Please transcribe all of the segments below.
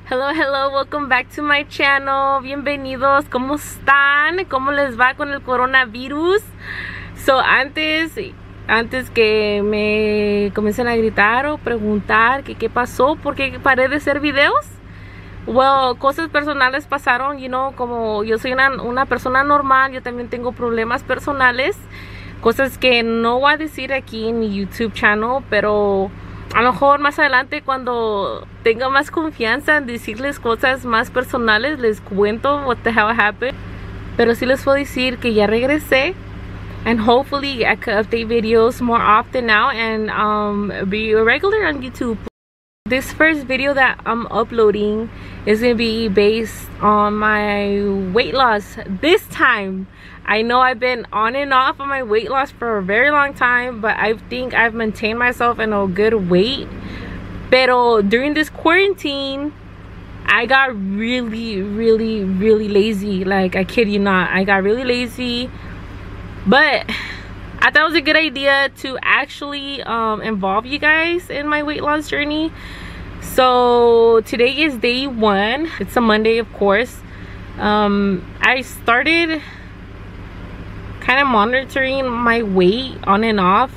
Hello, hello, welcome back to my channel. Bienvenidos, ¿cómo están? ¿Cómo les va con el coronavirus? So, antes que me comiencen a gritar o preguntar que qué pasó, por qué paré de hacer videos, well, cosas personales pasaron, como yo soy una persona normal, yo también tengo problemas personales, cosas que no voy a decir aquí en mi YouTube channel, pero a lo mejor más adelante cuando tenga más confianza en decirles cosas más personales, les cuento what the hell happened. Pero sí les puedo decir que ya regresé, and hopefully I could update videos more often now and be regular on YouTube. This first video that I'm uploading is going to be based on my weight loss this time. I know I've been on and off on my weight loss for a very long time, but I think I've maintained myself in a good weight. Pero during this quarantine, I got really lazy. Like, I kid you not, I got really lazy. But I thought it was a good idea to actually involve you guys in my weight loss journey. So today is day 1. It's a Monday, of course. I started kind of monitoring my weight on and off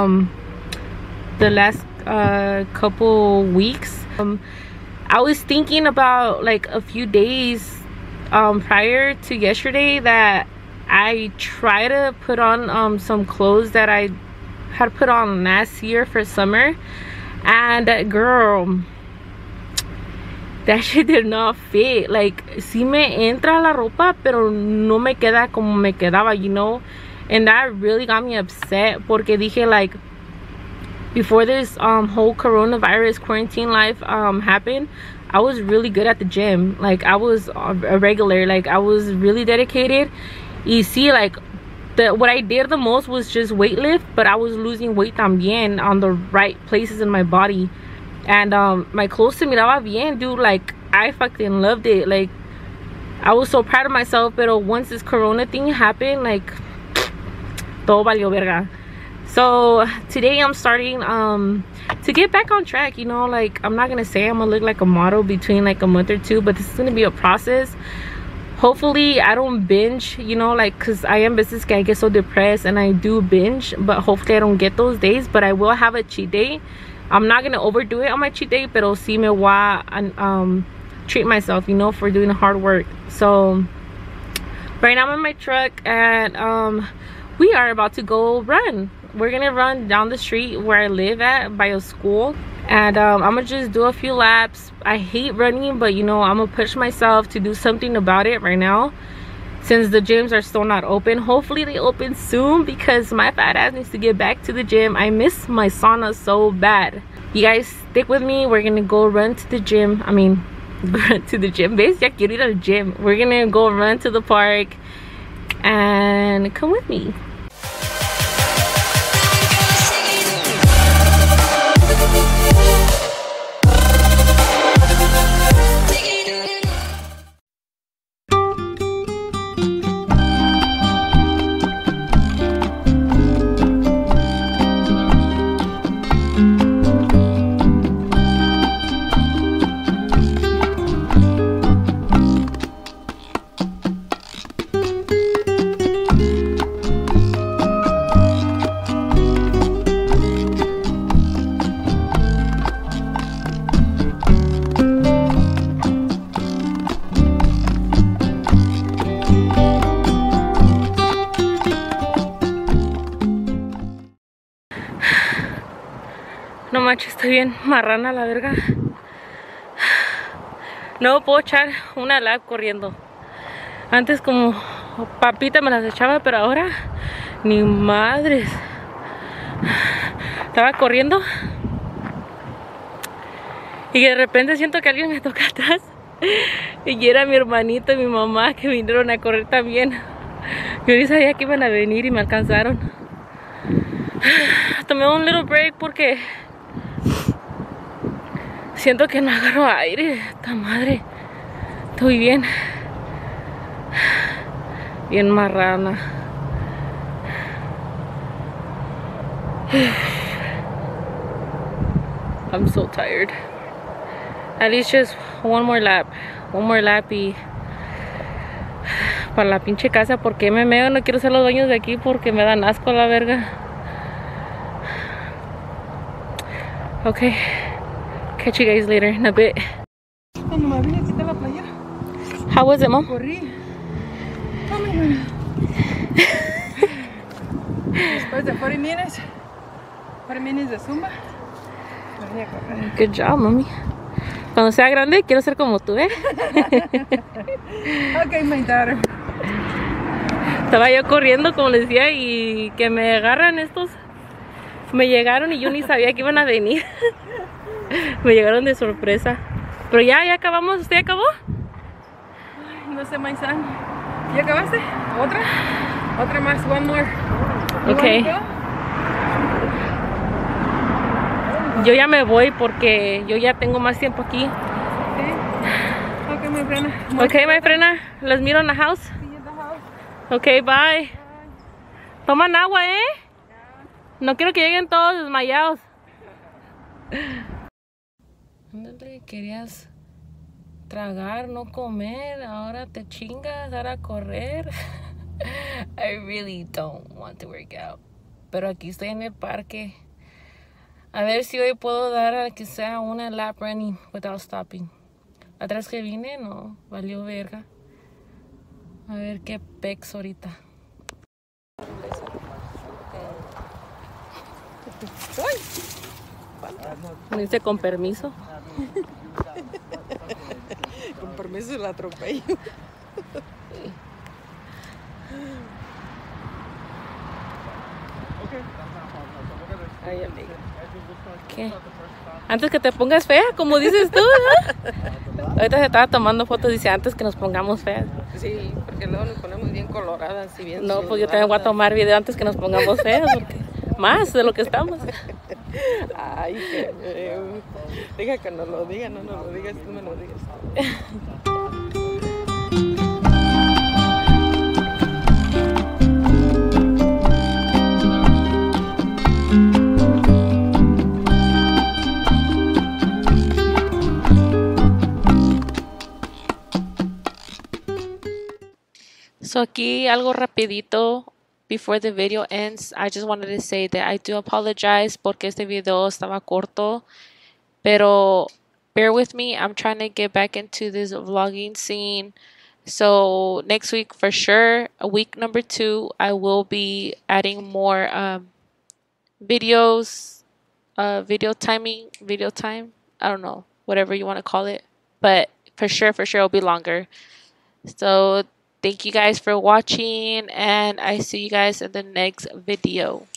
the last couple weeks. I was thinking about like a few days prior to yesterday that I try to put on some clothes that I had put on last year for summer, and girl, that shit did not fit. Like, sí me entra la ropa, pero no me queda como me quedaba, and that really got me upset, porque dije, like, before this whole coronavirus quarantine life happened, I was really good at the gym. Like, I was a regular, like, I was really dedicated. You see, like, what I did the most was just weight lift, but I was losing weight también on the right places in my body. And my clothes se miraba bien, dude. Like, I fucking loved it. Like, I was so proud of myself. Pero once this corona thing happened, like, todo valió verga. So today I'm starting to get back on track. Like, I'm not gonna say I'm gonna look like a model between like a month or two, but this is gonna be a process. Hopefully I don't binge, like, because I am business guy, I get so depressed and I do binge, but hopefully I don't get those days. But I will have a cheat day. I'm not gonna overdo it on my cheat day, pero sí me voy a treat myself, for doing hard work. So right now I'm in my truck, and we are about to go run. We're gonna run down the street where I live at, by a school, and I'm gonna just do a few laps. I hate running, but I'm gonna push myself to do something about it right now, since the gyms are still not open. Hopefully they open soon, because my fat ass needs to get back to the gym. I miss my sauna so bad. You guys stick with me. We're gonna go run to the gym. I mean, run to the gym. ¿Ves? Ya quiero ir al gym. We're gonna go run to the park, and come with me. No manches, estoy bien marrana la verga. No puedo echar una lap corriendo. Antes como papita me las echaba, pero ahora ni madres. Estaba corriendo y de repente siento que alguien me toca atrás, y era mi hermanito y mi mamá, que vinieron a correr también. Yo ni sabía que iban a venir y me alcanzaron. Tomé un little break porque siento que no agarro aire. ¡Esta madre! Estoy bien marrana. I'm so tired. At least just one more lap y para la pinche casa, porque me meo, no quiero ser los dueños de aquí porque me dan asco la verga. Okay, catch you guys later in a bit. Cuando me vine a quitar la playera, How was it, Mom? corrí. Oh my God. Después de 40 minutes de zumba, me vine a correr. Good job, mami. Cuando sea grande quiero ser como tú, ¿eh? Okay, my daughter. Estaba yo corriendo, como les decía, y que me agarran estos. Me llegaron y yo ni sabía que iban a venir. Me llegaron de sorpresa. Pero ya acabamos. ¿Usted acabó? Ay, no sé, my son. ¿Ya acabaste? ¿Otra? Otra más, one more. Okay. Yo ya me voy porque yo ya tengo más tiempo aquí. Okay, my friend. Okay, my friend. Los miro en la house. See you at the house. Okay, bye. Toman agua, ¿eh? No quiero que lleguen todos desmayados. ¿Dónde querías tragar, no comer? Ahora te chingas, ahora correr. I really don't want to work out. Pero aquí estoy en el parque. A ver si hoy puedo dar a que sea una lap running without stopping. La otra vez que vine, no, valió verga. A ver qué pex ahorita. Me dice con permiso. Con permiso la atropello. Ay, amiga. ¿Qué? Antes que te pongas fea, como dices tú, ¿no? Ahorita se estaba tomando fotos, dice antes que nos pongamos feas. Sí, porque luego nos ponemos bien coloradas y bien. No, pues yo también voy a tomar video antes que nos pongamos feas, porque más de lo que estamos. Ay, qué feo. Diga que no lo diga, no lo digas, tú me lo digas. So aquí algo rapidito before the video ends. I just wanted to say that I do apologize porque este video estaba corto, pero bear with me. I'm trying to get back into this vlogging scene. So next week for sure, week number 2, I will be adding more videos, video time. I don't know, whatever you want to call it, but for sure it'll be longer. So thank you guys for watching, and I see you guys in the next video.